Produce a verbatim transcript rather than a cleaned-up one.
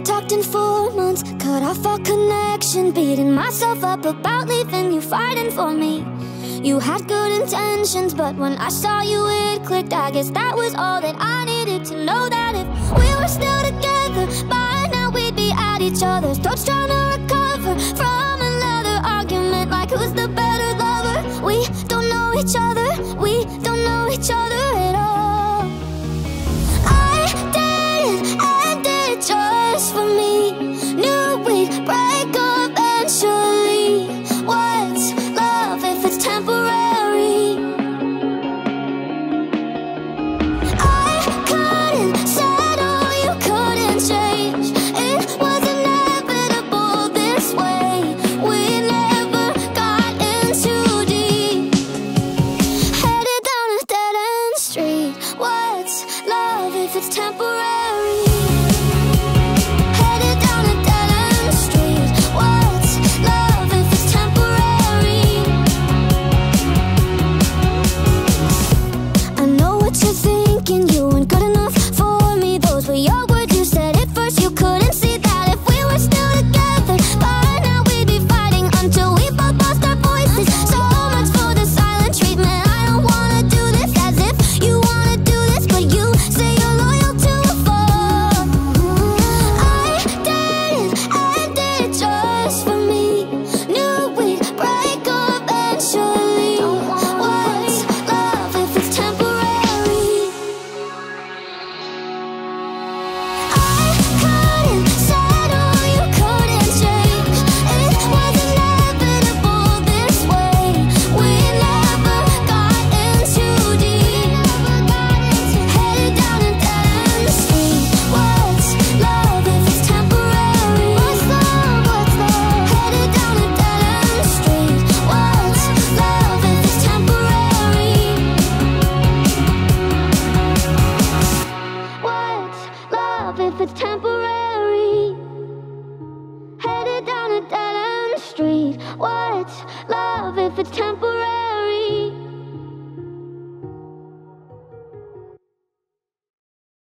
Hadn't talked in four months, cut off all connection, beating myself up about leaving you, fighting for me. You had good intentions, but when I saw you it clicked. I guess that was all that I needed to know, that if we were still together, by now we'd be at each other's throats, trying to recover from another argument, like who's the better lover. We don't know each other, we don't know each other at all. I didn't end it just for me, knew we'd break eventually. What's love if it's temporary? I couldn't settle, you couldn't change. It was inevitable this way. We never got in too deep, headed down a dead-end street. What's love if it's temporary? Headed down a dead-end street. What's love if it's temporary? I know what you're thinking, you weren't good enough for me. Those were your words, you said it first. You couldn't see that if we were still together, by now we'd be fighting until we both lost our voices. So much for the silent treatment. I don't wanna do this as if you wanna do this, but you say you're loyal to a fault. I didn't end it just for me, knew we'd break eventually. What's love if it's temporary? I couldn't settle, you couldn't change. It was inevitable this way. We never got in too deep, headed down a dead-end street. What's love if it's temporary? What's love, what's love? Headed down a dead-end street. What's love if it's temporary? What's love if it's temporary? Headed down a dead-end street. What's love if it's temporary?